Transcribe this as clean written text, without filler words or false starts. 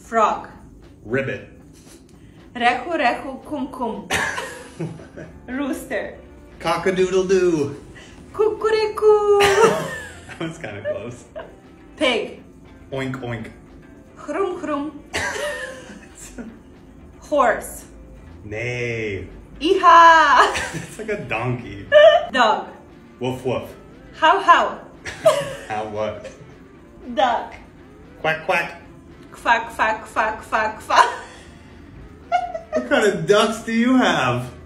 Frog. Ribbit. Rechu, rechu, kum, kum. Rooster. Cock-a-doodle-doo. Kukureku. That was kind of close. Pig. Oink, oink. Chrum, chrum. Horse. Neigh. Iha. It's like a donkey. Dog. Woof, woof. How, how. How what? Duck. Quack, quack. Quack, quack, quack, quack, quack. What kind of ducks do you have?